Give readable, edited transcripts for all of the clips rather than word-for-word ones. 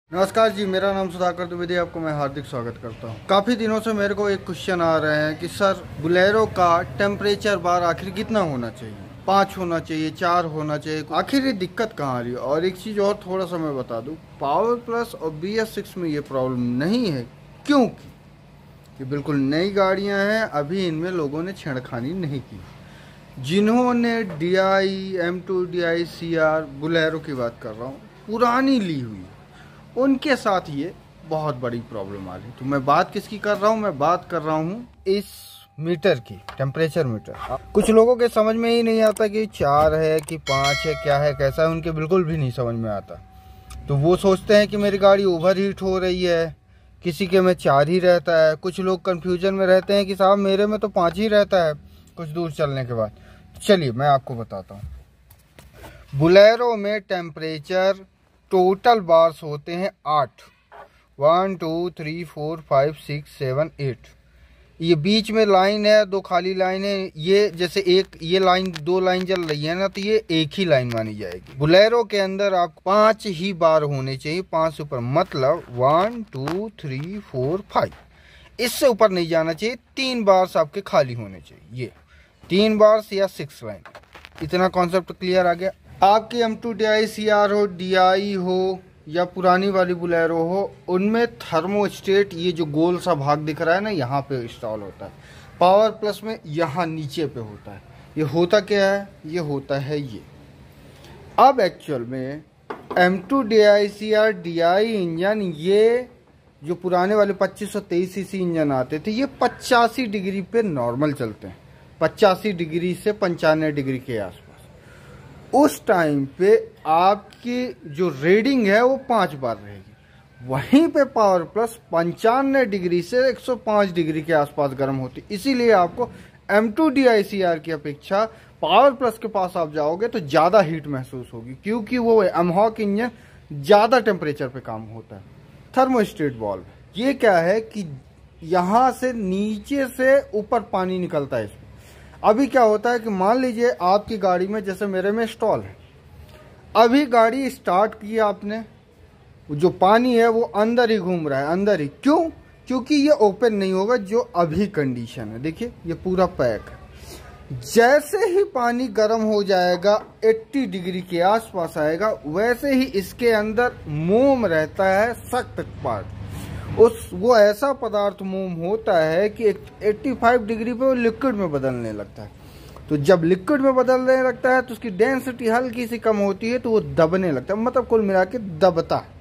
नमस्कार जी, मेरा नाम सुधाकर द्विवेदी, आपको मैं हार्दिक स्वागत करता हूँ। काफ़ी दिनों से मेरे को एक क्वेश्चन आ रहे हैं कि सर बोलेरो का टेम्परेचर बार आखिर कितना होना चाहिए, 5 होना चाहिए, 4 होना चाहिए, आखिर ये दिक्कत कहाँ आ रही है। और एक चीज़ और थोड़ा सा मैं बता दूँ, पावर प्लस और BS6 में ये प्रॉब्लम नहीं है, क्योंकि ये बिल्कुल नई गाड़ियाँ हैं, अभी इनमें लोगों ने छेड़खानी नहीं की। जिन्होंने DI M2 DI CR Bolero की बात कर रहा हूँ, पुरानी ली हुई, उनके साथ ये बहुत बड़ी प्रॉब्लम आ रही। तो मैं बात किसकी कर रहा हूँ, मैं बात कर रहा हूँ इस मीटर की, टेम्परेचर मीटर। कुछ लोगों के समझ में ही नहीं आता कि 4 है कि 5 है, क्या है कैसा है, उनके बिल्कुल भी नहीं समझ में आता। तो वो सोचते हैं कि मेरी गाड़ी ओवर हीट हो रही है, किसी के में 4 ही रहता है। कुछ लोग कन्फ्यूजन में रहते हैं कि साहब मेरे में तो 5 ही रहता है कुछ दूर चलने के बाद। चलिए मैं आपको बताता हूँ। बोलेरो में टेम्परेचर टोटल बार्स होते हैं 8, 1 2 3 4 5 6 7 8। ये बीच में लाइन है, 2 खाली लाइन है। ये जैसे एक ये लाइन 2 लाइन चल रही है ना, तो ये एक ही लाइन मानी जाएगी। बोलेरो के अंदर आप 5 ही बार होने चाहिए, 5 से ऊपर, मतलब 1 2 3 4 5। इससे ऊपर नहीं जाना चाहिए। 3 बार्स आपके खाली होने चाहिए, ये 3 बार्स या 6 लाइन। इतना कॉन्सेप्ट क्लियर आ गया। आपकी M2 DI CR हो, DI हो या पुरानी वाली बोलेरो हो, उनमें थर्मोस्टेट ये जो गोल सा भाग दिख रहा है ना, यहाँ पे इंस्टॉल होता है। पावर प्लस में यहाँ नीचे पे होता है। ये होता क्या है, ये होता है ये। अब एक्चुअल में M2 DI CR DI engine, ये जो पुराने वाले 2523 सीसी इंजन आते थे, ये 85 डिग्री पे नॉर्मल चलते हैं, 85 डिग्री से 95 डिग्री के आसपास। उस टाइम पे आपकी जो रीडिंग है वो 5 बार रहेगी। वहीं पे पावर प्लस 95 डिग्री से 105 डिग्री के आसपास गर्म होती। इसीलिए आपको M2 DI CR की अपेक्षा पावर प्लस के पास आप जाओगे तो ज़्यादा हीट महसूस होगी, क्योंकि वो एमहॉक इंजन ज़्यादा टेम्परेचर पे काम होता है। थर्मोस्टेट वाल्व ये क्या है कि यहाँ से नीचे से ऊपर पानी निकलता है इसमें। अभी क्या होता है कि मान लीजिए आपकी गाड़ी में, जैसे मेरे में स्टॉल है, अभी गाड़ी स्टार्ट की आपने, जो पानी है वो अंदर ही घूम रहा है, अंदर ही। क्यों? क्योंकि ये ओपन नहीं होगा जो अभी कंडीशन है। देखिए ये पूरा पैक है। जैसे ही पानी गर्म हो जाएगा, 80 डिग्री के आसपास आएगा, वैसे ही इसके अंदर मोम रहता है, सख्त पार्ट। वो ऐसा पदार्थ मोम होता है कि 85 डिग्री पे वो लिक्विड में बदलने लगता है। तो जब लिक्विड में बदलने लगता है तो उसकी डेंसिटी हल्की सी कम होती है, तो वो दबने लगता है, मतलब कुल मिला के दबता है।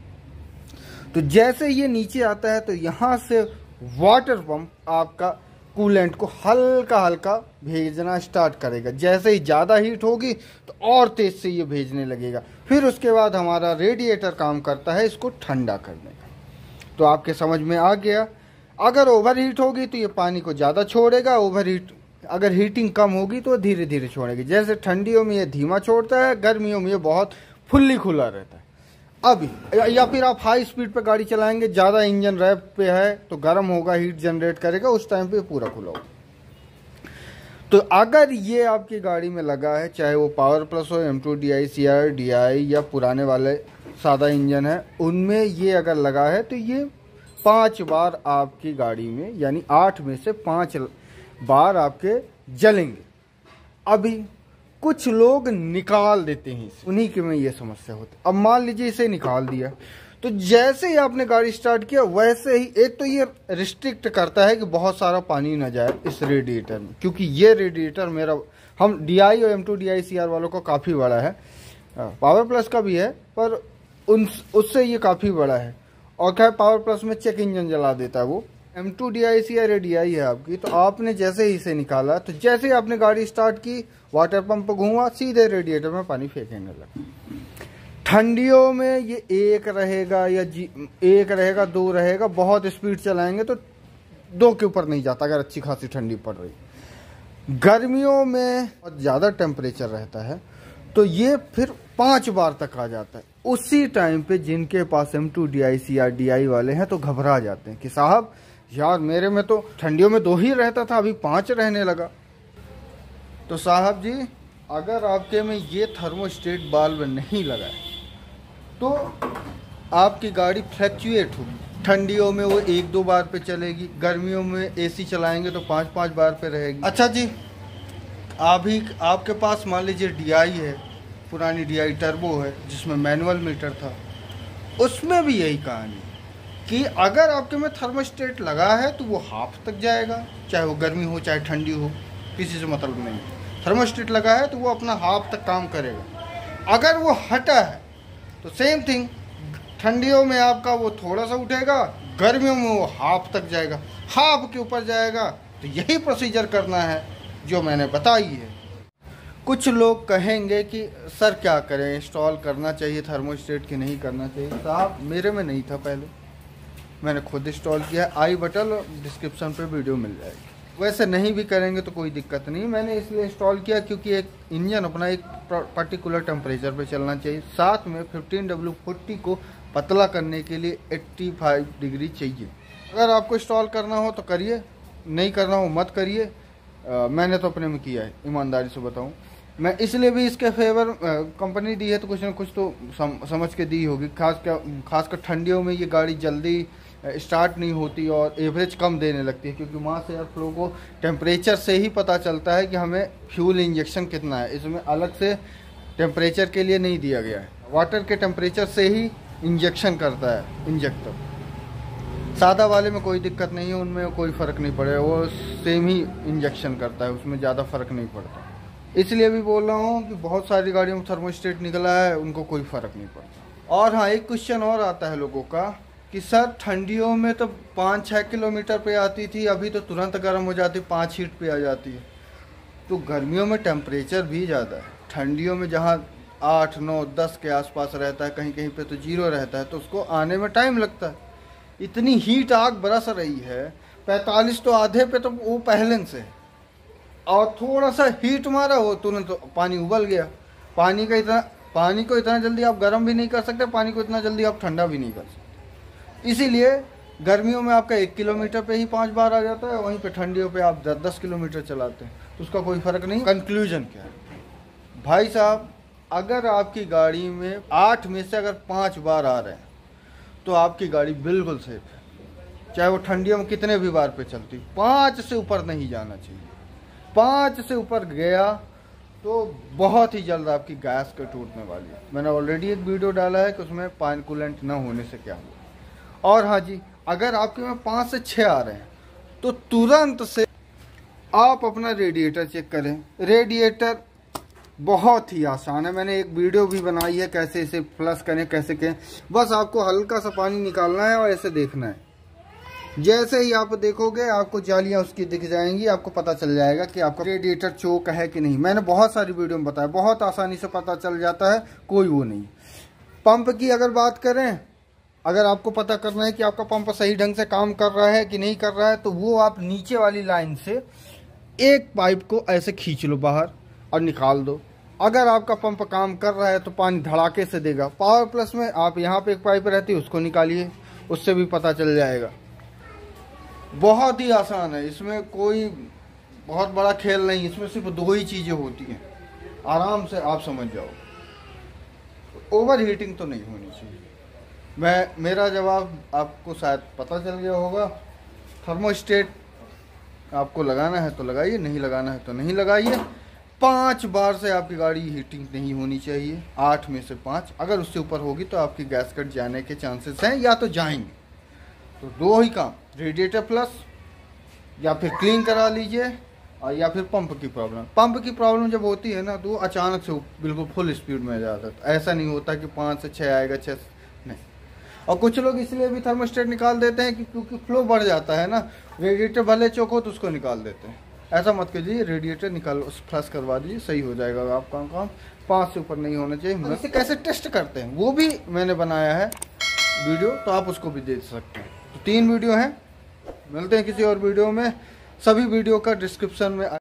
तो जैसे ये नीचे आता है तो यहाँ से वाटर पंप आपका कूलेंट को हल्का हल्का भेजना स्टार्ट करेगा। जैसे ही ज़्यादा हीट होगी तो और तेज से ये भेजने लगेगा। फिर उसके बाद हमारा रेडिएटर काम करता है इसको ठंडा करने का। तो आपके समझ में आ गया। अगर ओवर हीट होगी तो ये पानी को ज़्यादा छोड़ेगा, ओवर हीट अगर हीटिंग कम होगी तो धीरे धीरे छोड़ेगी। जैसे ठंडियों में ये धीमा छोड़ता है, गर्मियों में ये बहुत फुल्ली खुला रहता है। अभी या फिर आप हाई स्पीड पे गाड़ी चलाएंगे, ज़्यादा इंजन रैप पे है तो गर्म होगा, हीट जनरेट करेगा, उस टाइम पे पूरा खुला होगा। तो अगर ये आपकी गाड़ी में लगा है, चाहे वो पावर प्लस हो, M2 DI CR DI या पुराने वाले सादा इंजन है, उनमें ये अगर लगा है तो ये 5 बार आपकी गाड़ी में, यानी 8 में से 5 बार आपके जलेंगे। अभी कुछ लोग निकाल देते हैं इसे, उन्हीं के में ये समस्या होती है। अब मान लीजिए इसे निकाल दिया, तो जैसे ही आपने गाड़ी स्टार्ट किया वैसे ही, एक तो ये रिस्ट्रिक्ट करता है कि बहुत सारा पानी ना जाए इस रेडिएटर में, क्योंकि ये रेडिएटर मेरा, हम DI और M2 DI CR वालों को काफ़ी बड़ा है, पावर प्लस का भी है, पर उससे ये काफ़ी बड़ा है। और क्या, पावर प्लस में चेक इंजन जला देता है वो। M2 DI CR DI है आपकी, तो आपने जैसे ही इसे निकाला, तो जैसे ही आपने गाड़ी स्टार्ट की, वाटर पंप घूमा, सीधे रेडिएटर में पानी फेंकने लगा। ठंडियों में ये 1 रहेगा या 1 रहेगा, 2 रहेगा। बहुत स्पीड चलाएंगे तो 2 के ऊपर नहीं जाता अगर अच्छी खासी ठंडी पड़ रही। गर्मियों में बहुत ज़्यादा टेम्परेचर रहता है तो ये फिर 5 बार तक आ जाता है। उसी टाइम पे जिनके पास M2 DI CR DI वाले हैं तो घबरा जाते हैं कि साहब यार मेरे में तो ठंडियों में 2 ही रहता था, अभी 5 रहने लगा। तो साहब जी, अगर आपके में ये थर्मोस्टेट बाल्ब नहीं लगा है तो आपकी गाड़ी फ्लैक्चुएट होगी। ठंडियों में वो 1-2 बार पे चलेगी, गर्मियों में एसी चलाएंगे तो 5-5 बार पे रहेगी। अच्छा जी, आपके पास मान लीजिए DI है, पुरानी DI टर्बो है जिसमें मैनुअल मीटर था, उसमें भी यही कहानी कि अगर आपके में थर्मोस्टेट लगा है तो वो हाफ तक जाएगा, चाहे वो गर्मी हो चाहे ठंडी हो, किसी से मतलब नहीं। थर्मोस्टेट लगा है तो वो अपना हाफ तक काम करेगा। अगर वो हटा है तो सेम थिंग, ठंडियों में आपका वो थोड़ा सा उठेगा, गर्मियों में वो हाफ तक जाएगा, हाफ के ऊपर जाएगा। तो यही प्रोसीजर करना है जो मैंने बताई है। कुछ लोग कहेंगे कि सर क्या करें, इंस्टॉल करना चाहिए थर्मोस्टेट कि नहीं करना चाहिए। साहब मेरे में नहीं था, पहले मैंने खुद इंस्टॉल किया। आई बटन और डिस्क्रिप्शन पे वीडियो मिल जाएगी। वैसे नहीं भी करेंगे तो कोई दिक्कत नहीं, मैंने इसलिए इंस्टॉल किया क्योंकि एक इंजन अपना एक पर्टिकुलर टेम्परेचर पे चलना चाहिए। साथ में 15W40 को पतला करने के लिए 85 डिग्री चाहिए। अगर आपको इंस्टॉल करना हो तो करिए, नहीं करना हो मत करिए। मैंने तो अपने में किया है, ईमानदारी से बताऊं। मैं इसलिए भी इसके फेवर कंपनी दी है तो कुछ ना कुछ तो समझ के दी होगी। खासकर ठंडियों में ये गाड़ी जल्दी स्टार्ट नहीं होती और एवरेज कम देने लगती है, क्योंकि मास एयर फ्लो को टेम्परेचर से ही पता चलता है कि हमें फ्यूल इंजेक्शन कितना है। इसमें अलग से टेम्परेचर के लिए नहीं दिया गया है, वाटर के टेम्परेचर से ही इंजेक्शन करता है इंजेक्टर। सादा वाले में कोई दिक्कत नहीं है, उनमें कोई फ़र्क नहीं पड़ेगा, वो सेम ही इंजेक्शन करता है, उसमें ज़्यादा फ़र्क नहीं पड़ता। इसलिए भी बोल रहा हूँ कि बहुत सारी गाड़ियों में थर्मोस्टेट निकला है, उनको कोई फ़र्क नहीं पड़ता। और हाँ, एक क्वेश्चन और आता है लोगों का कि सर ठंडियों में तो 5-6 किलोमीटर पे आती थी, अभी तो तुरंत गर्म हो जाती, 5 हीट पे आ जाती है। तो गर्मियों में टेम्परेचर भी ज़्यादा है। ठंडियों में जहाँ 8, 9, 10 के आसपास रहता है, कहीं कहीं पे तो 0 रहता है, तो उसको आने में टाइम लगता है। इतनी हीट आग बरस रही है, 45 तो आधे पे तो वो पहले से है, और थोड़ा सा हीट मारा हो तुरंत तो पानी उबल गया। पानी को इतना जल्दी आप गर्म भी नहीं कर सकते, पानी को इतना जल्दी आप ठंडा भी नहीं कर सकते। इसीलिए गर्मियों में आपका 1 किलोमीटर पे ही 5 बार आ जाता है, वहीं पे ठंडियों पे आप 10-10 किलोमीटर चलाते हैं, तो उसका कोई फ़र्क नहीं। कंक्लूजन क्या है भाई साहब, अगर आपकी गाड़ी में 8 में से अगर 5 बार आ रहे हैं तो आपकी गाड़ी बिल्कुल सेफ है, चाहे वो ठंडियों में कितने भी बार पे चलती। 5 से ऊपर नहीं जाना चाहिए। 5 से ऊपर गया तो बहुत ही जल्द आपकी गैस का टूटने वाली है। मैंने ऑलरेडी एक वीडियो डाला है कि उसमें पानी कूलेंट न होने से क्या हुआ। और हाँ जी, अगर आपके में 5 से 6 आ रहे हैं तो तुरंत से आप अपना रेडिएटर चेक करें। रेडिएटर बहुत ही आसान है, मैंने एक वीडियो भी बनाई है कैसे इसे फ्लश करें, कैसे करें। बस आपको हल्का सा पानी निकालना है और ऐसे देखना है। जैसे ही आप देखोगे आपको जालियां उसकी दिख जाएंगी, आपको पता चल जाएगा कि आपका रेडिएटर चोक है कि नहीं। मैंने बहुत सारी वीडियो में बताया, बहुत आसानी से पता चल जाता है, कोई वो नहीं। पंप की अगर बात करें, अगर आपको पता करना है कि आपका पंप सही ढंग से काम कर रहा है कि नहीं कर रहा है, तो वो आप नीचे वाली लाइन से एक पाइप को ऐसे खींच लो बाहर और निकाल दो। अगर आपका पंप काम कर रहा है तो पानी धड़ाके से देगा। पावर प्लस में आप यहाँ पे एक पाइप रहती है, उसको निकालिए, उससे भी पता चल जाएगा। बहुत ही आसान है, इसमें कोई बहुत बड़ा खेल नहीं, इसमें सिर्फ 2 ही चीज़ें होती हैं, आराम से आप समझ जाओ। ओवर हीटिंग तो नहीं होनी चाहिए। मेरा जवाब आपको शायद पता चल गया होगा। थर्मोस्टेट आपको लगाना है तो लगाइए, नहीं लगाना है तो नहीं लगाइए। 5 बार से आपकी गाड़ी हीटिंग नहीं होनी चाहिए, 8 में से 5। अगर उससे ऊपर होगी तो आपकी गैस कट जाने के चांसेस हैं, या तो जाएंगे। तो 2 ही काम, रेडिएटर प्लस या फिर क्लीन करा लीजिए, और या फिर पंप की प्रॉब्लम। पंप की प्रॉब्लम जब होती है ना, तो अचानक से बिल्कुल फुल स्पीड में जाता है। ऐसा नहीं होता कि 5 से 6 आएगा, 6 नहीं। और कुछ लोग इसलिए भी थर्मोस्टेट निकाल देते हैं कि क्योंकि फ्लो बढ़ जाता है ना, रेडिएटर भले चौक हो तो उसको निकाल देते हैं। ऐसा मत कीजिए, रेडिएटर निकाल फ्लश करवा दीजिए, सही हो जाएगा आपका काम। 5 से ऊपर नहीं होना चाहिए। इसे कैसे टेस्ट करते हैं वो भी मैंने बनाया है वीडियो, तो आप उसको भी देख सकते हैं। तो 3 वीडियो हैं, मिलते हैं किसी और वीडियो में। सभी वीडियो का डिस्क्रिप्शन में